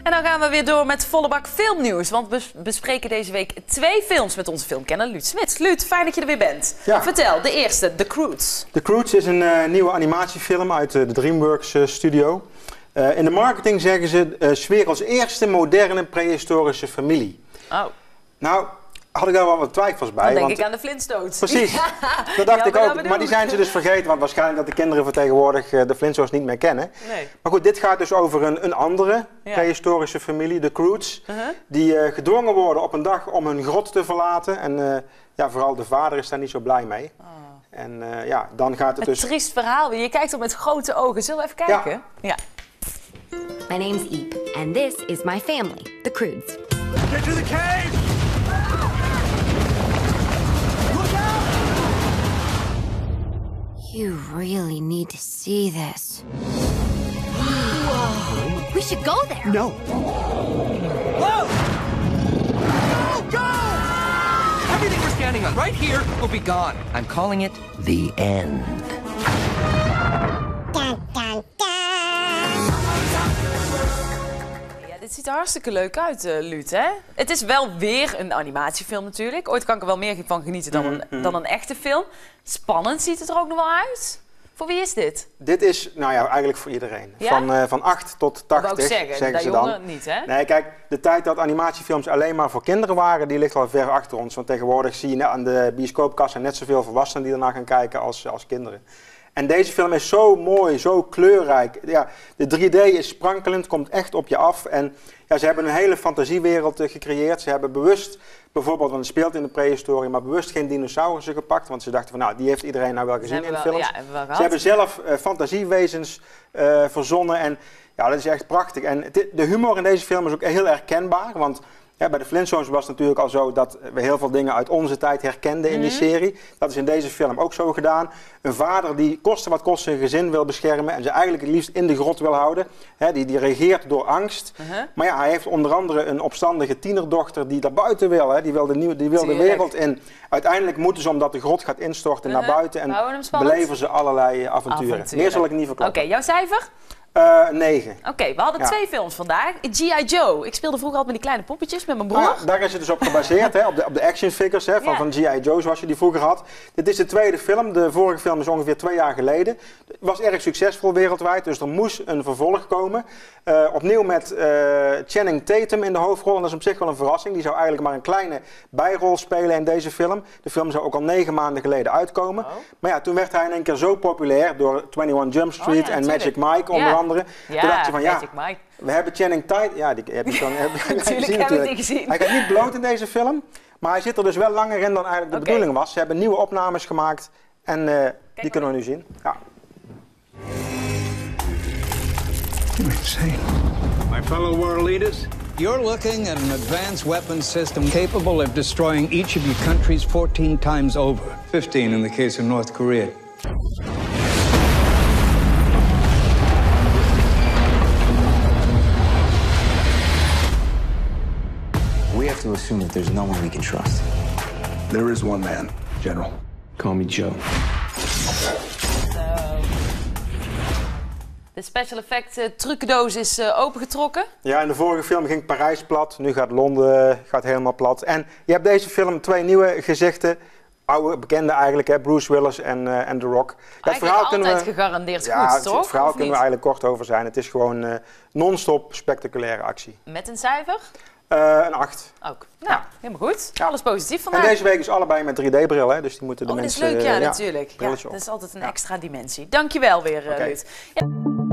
En dan gaan we weer door met volle bak filmnieuws. Want we bespreken deze week 2 films met onze filmkenner Luut Smits. Luut, fijn dat je er weer bent. Ja. Vertel, de eerste, The Croods. The Croods is een nieuwe animatiefilm uit de DreamWorks studio. In de marketing zeggen ze sfeer als eerste moderne prehistorische familie. Oh. Nou, had ik daar wel wat twijfels bij. Dan denk ik aan de Flintstones. Precies, Ja. dat dacht ik ook. bedoel Maar die zijn ze dus vergeten, want waarschijnlijk dat de kinderen van tegenwoordig de Flintstones niet meer kennen. Nee. Maar goed, dit gaat dus over een andere prehistorische familie, de Croods. Die gedwongen worden op een dag om hun grot te verlaten. En ja, vooral de vader is daar niet zo blij mee. Oh. En ja, dan gaat het dus... Een triest verhaal. Je kijkt er met grote ogen. Zullen we even kijken? Ja. My name's Eep, and this is my family, the Croods. Get to the cave! Look out! You really need to see this. We should go there. No. Whoa! Go! Go! Everything we're standing on right here will be gone. I'm calling it the end. Dit ziet er hartstikke leuk uit, Luut, hè? Het is wel weer een animatiefilm natuurlijk. Ooit kan ik er wel meer van genieten dan een echte film. Spannend ziet het er ook nog wel uit. Voor wie is dit? Dit is, nou ja, eigenlijk voor iedereen. Ja? Van 8 tot 80, Dat wou ik zeggen ze jongen dan. niet, hè? Nee, kijk, de tijd dat animatiefilms alleen maar voor kinderen waren, die ligt al ver achter ons. Want tegenwoordig zie je aan de bioscoopkassen net zoveel volwassenen die ernaar gaan kijken als kinderen. En deze film is zo mooi, zo kleurrijk. Ja, de 3D is sprankelend, komt echt op je af. En ja, ze hebben een hele fantasiewereld gecreëerd. Ze hebben bewust, bijvoorbeeld, want het speelt in de prehistorie, maar bewust geen dinosaurussen gepakt. Want ze dachten van, nou, die heeft iedereen nou wel gezien in de films. Ja, ze hebben zelf fantasiewezens verzonnen. En ja, dat is echt prachtig. En de humor in deze film is ook heel herkenbaar. Want ja, bij de Flintstones was het natuurlijk al zo dat we heel veel dingen uit onze tijd herkenden in die serie. Dat is in deze film ook zo gedaan. Een vader die koste wat kost zijn gezin wil beschermen en ze eigenlijk het liefst in de grot wil houden. Die regeert door angst. Maar ja, hij heeft onder andere een opstandige tienerdochter die daar buiten wil. Die wil de wereld in. Uiteindelijk moeten ze, omdat de grot gaat instorten, naar buiten en beleven ze allerlei avonturen. Meer zal ik niet verklappen. Oké, jouw cijfer? 9. Oké, we hadden 2 films vandaag. G.I. Joe. Ik speelde vroeger altijd met die kleine poppetjes met mijn broer. Nou, daar is het dus op gebaseerd, op de action figures van G.I. Joe zoals je die vroeger had. Dit is de tweede film. De vorige film is ongeveer 2 jaar geleden. Het was erg succesvol wereldwijd, dus er moest een vervolg komen. Opnieuw met Channing Tatum in de hoofdrol. En dat is op zich wel een verrassing. Die zou eigenlijk maar een kleine bijrol spelen in deze film. De film zou ook al 9 maanden geleden uitkomen. Maar ja, toen werd hij in één keer zo populair door 21 Jump Street en Magic Mike onder andere. Ja, toen dacht je van Magic Mike. We hebben Channing Tatum. Ja, die heb je dan natuurlijk gezien. Hij gaat niet bloot in deze film, maar hij zit er dus wel langer in dan eigenlijk de bedoeling was. Ze hebben nieuwe opnames gemaakt en die kunnen we nu zien. Ja. You're insane. My fellow world leaders, you're looking at an advanced weapons system capable of destroying each of your countries 14 times over. 15 in the case of North Korea. We have to assume that there's no one we can trust. There is one man, General. Call me Joe. De special effect trucendoos is opengetrokken. Ja, in de vorige film ging Parijs plat, nu gaat Londen helemaal plat. En je hebt deze film 2 nieuwe gezichten, oude bekenden eigenlijk, hè, Bruce Willis en The Rock. Dat verhaal altijd gegarandeerd goed, toch? Het verhaal kunnen we eigenlijk kort over zijn. Het is gewoon non-stop spectaculaire actie. Met een cijfer? Een 8. Ook. Nou, helemaal goed. Alles positief vandaag. En deze week is allebei met 3D-bril, hè, dus die moeten de mensen... Dat is leuk, ja, natuurlijk. Ja, brilletje op. dat is altijd een extra dimensie. Dankjewel weer, Luut. Ja.